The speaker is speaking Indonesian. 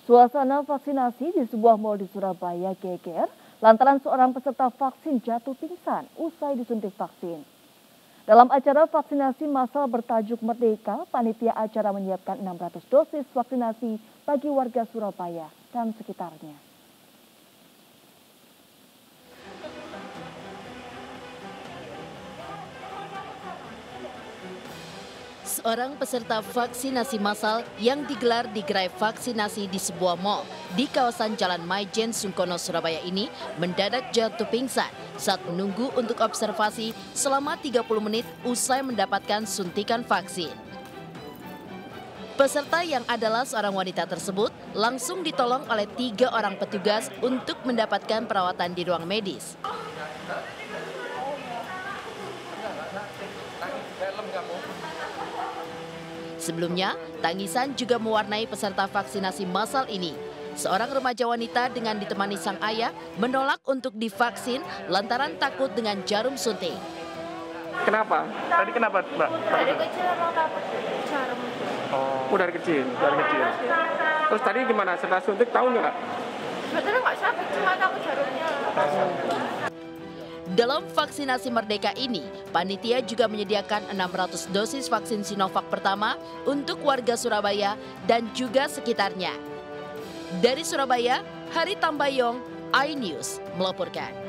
Suasana vaksinasi di sebuah mal di Surabaya geger lantaran seorang peserta vaksin jatuh pingsan usai disuntik vaksin. Dalam acara vaksinasi massal bertajuk Merdeka, panitia acara menyiapkan 600 dosis vaksinasi bagi warga Surabaya dan sekitarnya. Seorang peserta vaksinasi massal yang digelar di gerai vaksinasi di sebuah mal di kawasan Jalan Maijen Sungkono, Surabaya ini mendadak jatuh pingsan saat menunggu untuk observasi selama 30 menit usai mendapatkan suntikan vaksin. Peserta yang adalah seorang wanita tersebut langsung ditolong oleh 3 orang petugas untuk mendapatkan perawatan di ruang medis. Sebelumnya, tangisan juga mewarnai peserta vaksinasi massal ini. Seorang remaja wanita dengan ditemani sang ayah menolak untuk divaksin lantaran takut dengan jarum suntik. Kenapa? Tadi kenapa, Mbak? Dari kecil emang takut jarum. Oh, dari kecil, dari kecil. Terus tadi gimana? Setelah suntik tahu nggak? Sebetulnya nggak sakit, cuma takut jarumnya. Dalam vaksinasi Merdeka ini, panitia juga menyediakan 600 dosis vaksin Sinovac pertama untuk warga Surabaya dan juga sekitarnya. Dari Surabaya, Hari Tambayong, iNews melaporkan.